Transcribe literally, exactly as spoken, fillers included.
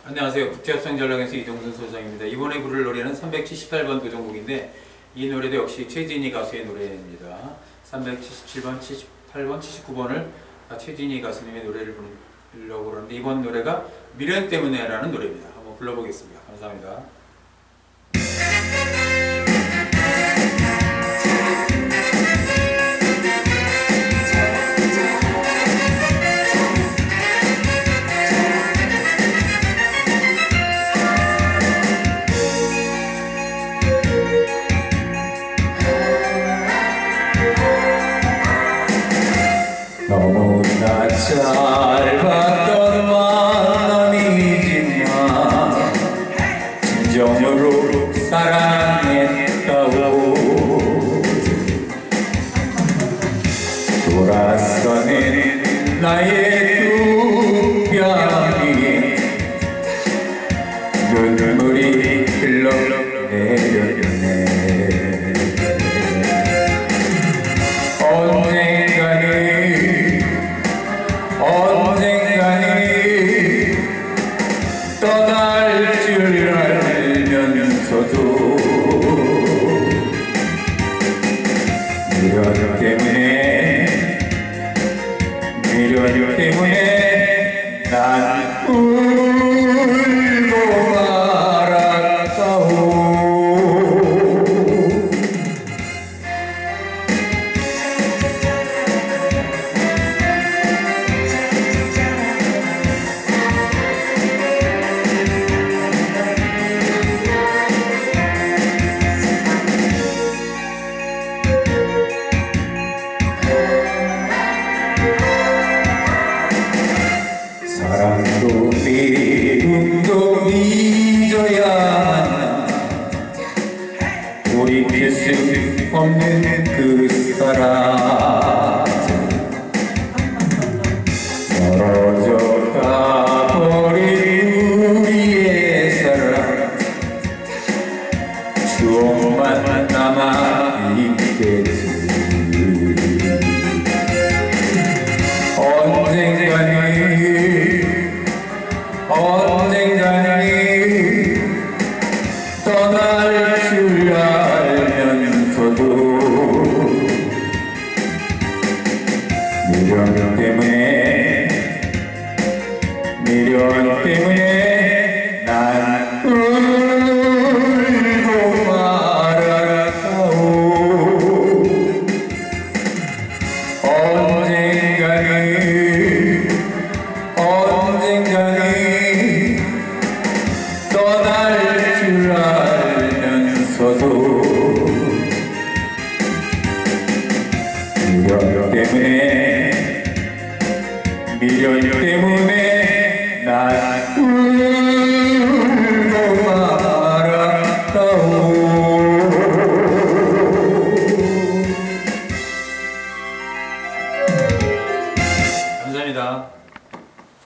안녕하세요. 국제합성 전략에서 이종순 소장입니다. 이번에 부를 노래는 삼백칠십팔 번 도전곡인데 이 노래도 역시 최진희 가수의 노래입니다. 삼백칠십칠 번, 칠십팔 번, 칠십구 번을 최진희 가수님의 노래를 부르려고 그러는데 이번 노래가 미련 때문에 라는 노래입니다. 한번 불러보겠습니다. 감사합니다. 너무나 짧았던 만남이지만 진정으로 사랑했다고 돌아서는 나의 두 뺨이 눈물이 흘러내렸네. 언젠가는 떠날 줄 알면서도 미련 때문에 미련 때문에 난 울고 말았다오. 사랑도 미움도 잊어야 하나 우리 필 수 없는 그 사람 멀어져 가버린 우리의 사랑 추억만 남아있겠지. 언젠가는 언젠가는 떠날 줄 알면서도 미련 때문에 미련 때문에 난 울고 말았다오. 언젠가는 언젠가는